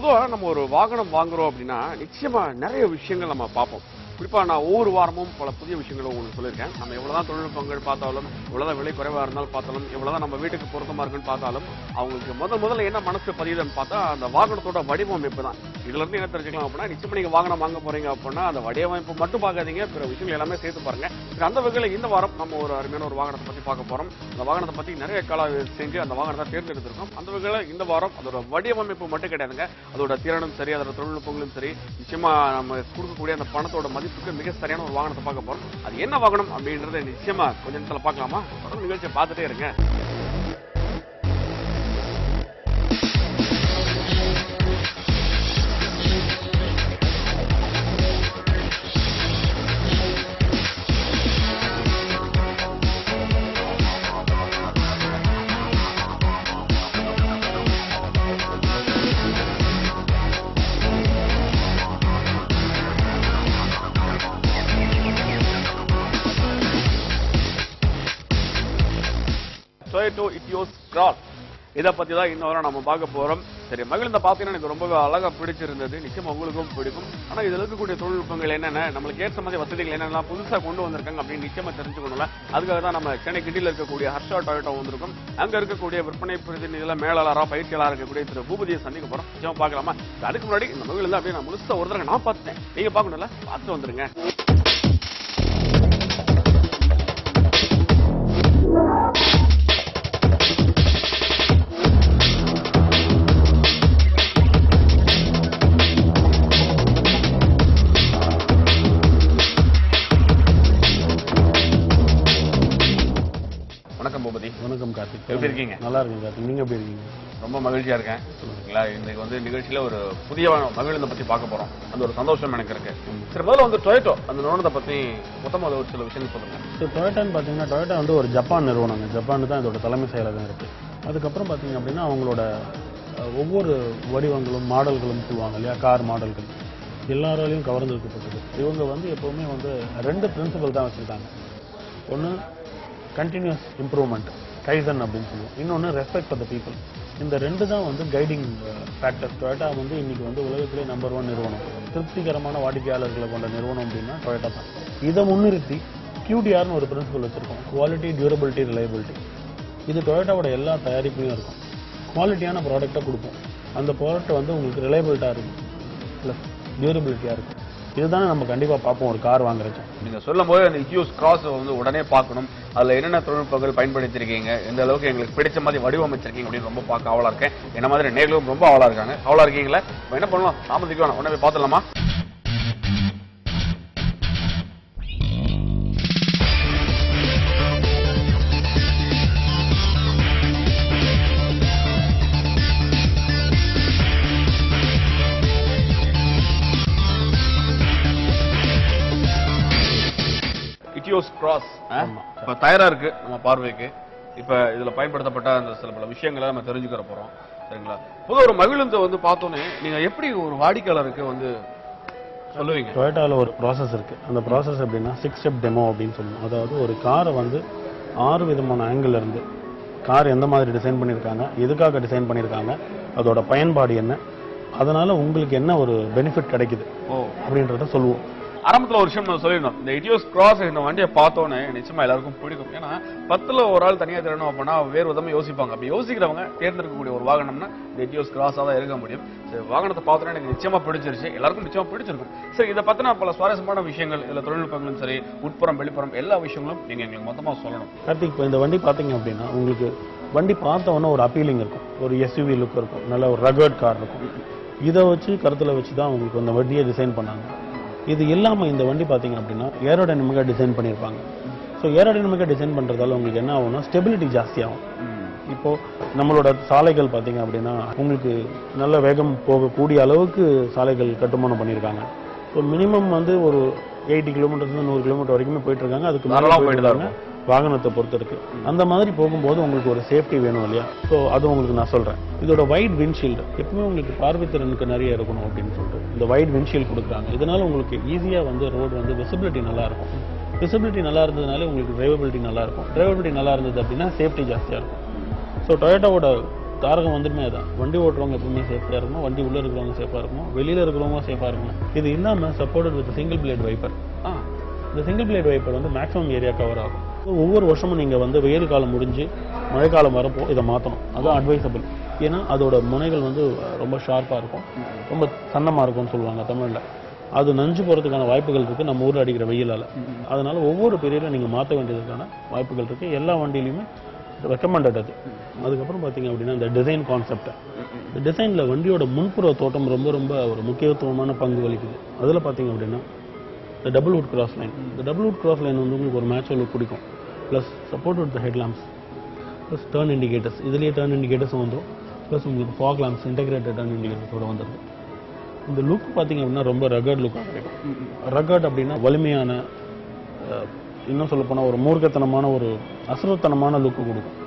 பொதுவா நம்ம ஒரு வாகனம் வாங்குறோம் அப்படின்னா நிச்சயமா நிறைய விஷயங்கள் நம்ம பார்ப்போம். குறிப்பா நான் ஒவ்வொரு வாரமும் பல புதிய விஷயங்களை உங்களுக்கு சொல்லியிருக்கேன். நம்ம எவ்வளவுதான் தொழில்நுட்பங்கள் பார்த்தாலும், எவ்வளவுதான் விலை குறைவா இருந்தாலும் பார்த்தாலும், எவ்வளவுதான் நம்ம வீட்டுக்கு பொருத்தமா இருக்குன்னு பார்த்தாலும், அவங்களுக்கு முதல்ல என்ன மனசு பதியுதுன்னு பார்த்தா அந்த வாகனத்தோட வடிவமைப்பு தான். இதுல இருந்து என்ன தெரிஞ்சுக்கலாம் அப்படின்னா, நிச்சயமா நீங்க வாகனம் வாங்க போறீங்க அப்படின்னா அந்த வடிவமைப்பு மட்டும் பார்க்காதீங்க, பிற விஷயங்கள் எல்லாமே சேர்த்து பாருங்க. அந்த வகையில இந்த வாரம் நம்ம ஒரு அருமையான ஒரு வாகனத்தை பத்தி பார்க்க போறோம். அந்த வாகனத்தை பத்தி நிறைய கால செஞ்சு அந்த வாகனத்தை தேர்ந்தெடுத்திருக்கோம். அந்த வகையில இந்த வாரம் அதோட வடிவமைப்பு மட்டும் கிடையாதுங்க, அதோட திறனும் சரி, அதோட தொழில்நுட்பங்களும் சரி, நிச்சயமா நம்ம கொடுக்கக்கூடிய அந்த பணத்தோட மதிப்புக்கு மிக சரியான ஒரு வாகனத்தை பார்க்க போறோம். அது என்ன வாகனம் அப்படின்றத நிச்சயமா கொஞ்ச நேரத்துல பார்க்கலாமா? தொடர்ந்து நிகழ்ச்சியை பார்த்துட்டே இருங்க. Toyota Etios Cross இதை பத்தி தான் இன்னொரு நம்ம பார்க்க போறோம். சரி, மகிழ்ந்த பார்த்தீங்கன்னா எனக்கு ரொம்பவே அழகா பிடிச்சிருந்தது. நிச்சயமா உங்களுக்கும் பிடிக்கும். ஆனா இதுல இருக்கக்கூடிய தொழில்நுட்பங்கள் என்னென்ன, நம்மளுக்கு ஏற்ற மாதிரி வசதிகள் என்னென்னலாம் புதுசா கொண்டு வந்திருக்காங்க அப்படின்னு நிச்சயமா தெரிஞ்சுக்கணும்ல. அதுக்காக தான் நம்ம சென்னை கிண்டியில் இருக்கக்கூடிய ஹர்ஷா டொயோட்டா வந்திருக்கும். அங்க இருக்கக்கூடிய விற்பனை பிரதிநிதிகள மேலாளரா பயிற்சியாளராக இருக்கக்கூடிய திரு பூபதியை சந்திக்க போறோம். நிச்சயமா பார்க்கலாமா? அதுக்கு முன்னாடி இந்த மகிழ்ந்து அப்படியே நான் முழுசா ஒரு தடவை நான் பார்த்தேன், நீங்க பார்க்கணும்ல, பார்த்துட்டு வந்துருங்க. வணக்கம் கார்த்திக், எப்படி இருக்கீங்க? நல்லா இருக்கேன் கார்த்திக், நீங்க எப்படி இருக்கீங்க? ரொம்ப மகிழ்ச்சியா இருக்கேன். இன்னைக்கு வந்து நிகழ்ச்சியில ஒரு புதிய மகிழ்ந்த பத்தி பார்க்க போறோம். அந்த ஒரு சந்தோஷம் எனக்கு இருக்கு. சரி, முதல்ல வந்து டொயோட்டோ அந்த நிறுவனத்தை பத்தி மொத்தமா ஒரு சில விஷயம் சொல்லுங்க. டொயோட்டான்னு பாத்தீங்கன்னா, டொயோட்டா வந்து ஒரு ஜப்பான் நிறுவனம். ஜப்பான் தான் இதோட தலைமை செயலகம் இருக்கு. அதுக்கப்புறம் பாத்தீங்க அப்படின்னா அவங்களோட ஒவ்வொரு வடிவங்களும் மாடல்களும் சொல்லுவாங்க இல்லையா, கார் மாடல்கள் எல்லாராலையும் கவர்ந்தெடுக்கப்பட்டது. இவங்க வந்து எப்பவுமே வந்து 2 பிரின்சிபல் தான் வச்சிருக்காங்க. ஒன்று கண்டினியூஸ் இம்ப்ரூவ்மெண்ட், கைசன் அப்படின்னு சொல்லுவோம். இன்னொன்று ரெஸ்பெக்ட் ஃபார் த பீப்புள். இந்த 2 தான் வந்து கைடிங் ஃபேக்டர். டொயோட்டா வந்து இன்னைக்கு வந்து உலகத்திலே நம்பர் 1 நிறுவனம், திருப்திகரமான வாடிக்கையாளர்களை கொண்ட நிறுவனம் அப்படின்னா டொயோட்டா தான். இதை முன்னிறுத்தி QDRன்னு ஒரு பிரின்சிபல் வச்சிருக்கோம், குவாலிட்டி, டியூரபிலிட்டி, ரிலையபிலிட்டி. இது டொயோட்டாவோட எல்லா தயாரிப்புலையும் இருக்கும். குவாலிட்டியான ப்ராடக்டை கொடுப்போம். அந்த ப்ராடக்ட் வந்து உங்களுக்கு ரிலையபிலிட்டா இருக்கும், ப்ளஸ் டியூரபிலிட்டியா இருக்கும். இதுதானே நம்ம கண்டிப்பா பார்ப்போம் ஒரு கார் வாங்குறச்சு. நீங்க சொல்லும் போது அந்த இட்டியோஸ் கிராஸ் வந்து உடனே பார்க்கணும், அதுல என்னென்ன தொழில்நுட்பங்கள் பயன்படுத்திருக்கீங்க, எந்த அளவுக்கு எங்களுக்கு பிடிச்ச மாதிரி வடிவமைச்சிருக்கீங்க அப்படின்னு ரொம்ப பார்க்க ஆவலா இருக்கேன். என்ன மாதிரி நேர்களும் ரொம்ப ஆவலா இருக்காங்க. ஆவலா இருக்கீங்களா? என்ன பண்ணலாம், தாமதிக்க வேணாம், உடனே போய் பார்த்துடலாமா? இட்டியோஸ் கிராஸ் இப்ப தயாரா இருக்கு நம்ம பார்வைக்கு. இப்ப இதுல பயன்படுத்தப்பட்ட அந்த சில பல விஷயங்களை நம்ம தெரிஞ்சுக்கிற போறோம். சரிங்களா? பொதுவா ஒரு மகிழுந்து வந்து பார்த்தோன்னே நீங்க எப்படி ஒரு வாடிக்கையாளருக்கு வந்து சொல்லுவீங்க? டொயோட்டால ஒரு ப்ராசஸ் இருக்கு. அந்த ப்ராசஸ் எப்படின்னா 6 ஸ்டெப் டெமோ அப்படின்னு சொல்லுவோம். அதாவது ஒரு காரை வந்து 6 விதமான ஆங்கிள் இருந்து கார் எந்த மாதிரி டிசைன் பண்ணியிருக்காங்க, எதுக்காக டிசைன் பண்ணியிருக்காங்க, அதோட பயன்பாடு என்ன, அதனால உங்களுக்கு என்ன ஒரு பெனிஃபிட் கிடைக்குது அப்படின்றத சொல்லுவோம். ஆரம்பத்துல ஒரு விஷயம் சொல்லிடணும், இந்த இட்டியோஸ் கிராஸ் இந்த வண்டியை பார்த்தோன்னே நிச்சயமா எல்லாருக்கும் பிடிக்கும். ஏன்னா 10ல் ஒரு ஆள் தனியா திறனும் அப்படின்னா வேறு விதமா யோசிப்பாங்க. அப்படி யோசிக்கிறவங்க தேர்ந்தெடுக்கக்கூடிய ஒரு வாகனம்னா இந்த இட்டியோஸ் கிராஸா தான் இருக்க முடியும். சரி, வாகனத்தை பார்த்தோன்னே எனக்கு நிச்சயமா பிடிச்சிருச்சு, எல்லாருக்கும் நிச்சயமா பிடிச்சிருக்கும். சரி, இதை பத்தின பல சுவாரஸ்யமான விஷயங்கள், இதுல தொழில்நுட்பங்களும் சரி, உட்புறம் வெளிப்புறம் எல்லா விஷயங்களும் நீங்க எங்களுக்கு மொத்தமா சொல்லணும். கார்த்திக், இப்போ இந்த வண்டி பாத்தீங்க அப்படின்னா உங்களுக்கு வண்டி பார்த்த உடனே ஒரு அப்பீலிங் இருக்கும், ஒரு SUV லுக் இருக்கும், நல்ல ஒரு ரகர்ட் கார் இருக்கும். இதை வச்சு கருத்துல வச்சு தான் உங்களுக்கு இந்த வண்டியை டிசைன் பண்ணாங்க. இது இல்லாமல் இந்த வண்டி பார்த்தீங்க அப்படின்னா ஏரோடைனமிக்காக டிசைன் பண்ணியிருப்பாங்க. ஸோ ஏரோடைனமிக்காக டிசைன் பண்ணுறதால உங்களுக்கு என்ன ஆகும்னா ஸ்டெபிலிட்டி ஜாஸ்தியாகும். இப்போது நம்மளோட சாலைகள் பார்த்தீங்க அப்படின்னா உங்களுக்கு நல்ல வேகம் போகக்கூடிய அளவுக்கு சாலைகள் கட்டுமானம் பண்ணியிருக்காங்க. ஸோ மினிமம் வந்து ஒரு 80 கிலோமீட்டர்ஸ் 100 கிலோமீட்டர் வரைக்குமே போயிட்டு இருக்காங்க. அதுக்கு மேலே போயிட்டு வாகனத்தை பொறுத்து இருக்கு. அந்த மாதிரி போகும்போது உங்களுக்கு ஒரு சேஃப்டி வேணும் இல்லையா? ஸோ அது உங்களுக்கு நான் சொல்றேன். இதோட வைட் விண்ட்ஷீல்டு எப்பவுமே உங்களுக்கு பார்வைத்திறனுக்கு நிறைய இருக்கணும் அப்படின்னு சொல்லிட்டு இந்த வைட் விண்ட்ஷீல்டு கொடுக்குறாங்க. இதனால உங்களுக்கு ஈஸியா வந்து ரோடு வந்து விசிபிலிட்டி நல்லா இருக்கும். விசிபிலிட்டி நல்லா இருந்ததுனால உங்களுக்கு டிரைவபிலிட்டி நல்லா இருக்கும். டிரைவபிலிட்டி நல்லா இருந்தது அப்படின்னா சேஃப்டி ஜாஸ்தியா இருக்கும். ஸோ டொயோட்டாவோட தாரகம் வந்துருமே அதான் வண்டி ஓட்டுறவங்க எப்பவுமே சேஃபாக இருக்கணும், வண்டி உள்ளே இருக்கிறவங்க சேஃபாக இருக்கணும், வெளியில் இருக்கிறவங்க சேஃபாக இருக்கணும். இது இல்லாமல் supported with single blade wiper. இந்த சிங்கிள் பிளேட் வைப்பர் வந்து மேக்ஸிமம் ஏரியா கவர் ஆகும். ஒவ்வொரு வருஷமும் நீங்கள் வந்து வெயில் காலம் முடிஞ்சு மழைக்காலம் வரப்போ இதை மாற்றணும். அதுதான் அட்வைசபிள். ஏன்னா அதோட முனைகள் வந்து ரொம்ப ஷார்ப்பாக இருக்கும், ரொம்ப சன்னமாக இருக்கும்னு சொல்லுவாங்க தமிழில். அது நஞ்சு போகிறதுக்கான வாய்ப்புகள் இருக்குது நம்ம ஊரில் அடிக்கிற வெயிலால். அதனால் ஒவ்வொரு பீரியடில் நீங்கள் மாற்ற வேண்டியதுக்கான வாய்ப்புகள் இருக்குது. எல்லா வண்டியிலையுமே ரெக்கமெண்டட் அது. அதுக்கப்புறம் பார்த்தீங்க அப்படின்னா இந்த டிசைன் கான்செப்ட். இந்த டிசைனில் வண்டியோட முன்புற தோட்டம் ரொம்ப ரொம்ப ஒரு முக்கியத்துவமான பங்கு வகிக்குது. அதில் பார்த்தீங்க அப்படின்னா இந்த டபுள் வுட் கிராஸ் லைன். இந்த டபுள் வுட் கிராஸ் லைன் வந்து உங்களுக்கு ஒரு மேட்ச் லுக் பிடிக்கும். Plus support with head lamps, plus turn indicators. இதுலேயே டர்ன் இண்டிகேட்டர்ஸும் வந்துடும். ப்ளஸ் உங்களுக்கு ஃபாக் லேம்ப்ஸ், இன்டெகிரேட்டட் டர்ன் இண்டிகேட்டர்ஸோட வந்துடுது. இந்த லுக் பார்த்தீங்க அப்படின்னா ரொம்ப ரகட் லுக்காக கிடைக்கும். ரகட் அப்படின்னா வலிமையான, இன்னும் சொல்லப்போனால் ஒரு மூர்க்கத்தனமான, ஒரு அசுரத்தனமான லுக்கு கொடுக்கும்.